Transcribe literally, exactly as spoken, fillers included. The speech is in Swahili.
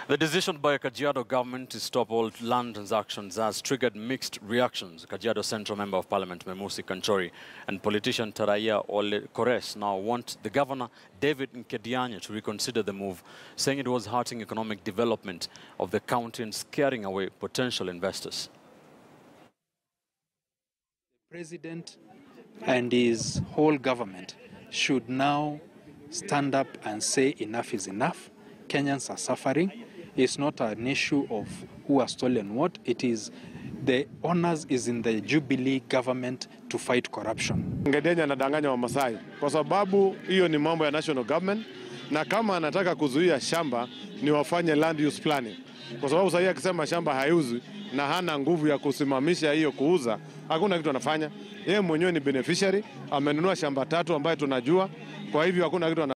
The decision by Kiajiado government to stop all land transactions has triggered mixed reactions. Kiajiado Central Member of Parliament Memusi Kanchori and politician Taraya Ole Kores now want the governor, David Nkedianya, to reconsider the move, saying it was hurting economic development of the county and scaring away potential investors. The president and his whole government should now stand up and say enough is enough. Kenyans are suffering. It's not an issue of who has stolen what. It is the honors is in the Jubilee government to fight corruption. Nkedianya anadanganya wa Masai kwa sababu hiyo ni mambo ya national government, na kama anataka kuzuia shamba ni wafanye land use planning, kwa sababu sasa akisema shamba haiuzwi na hana nguvu ya kusimamisha hiyo kuuza, hakuna kitu anafanya. Yeye mwenyewe ni beneficiary, amenunua shamba tatu ambaye tunajua, kwa hivyo hakuna kitu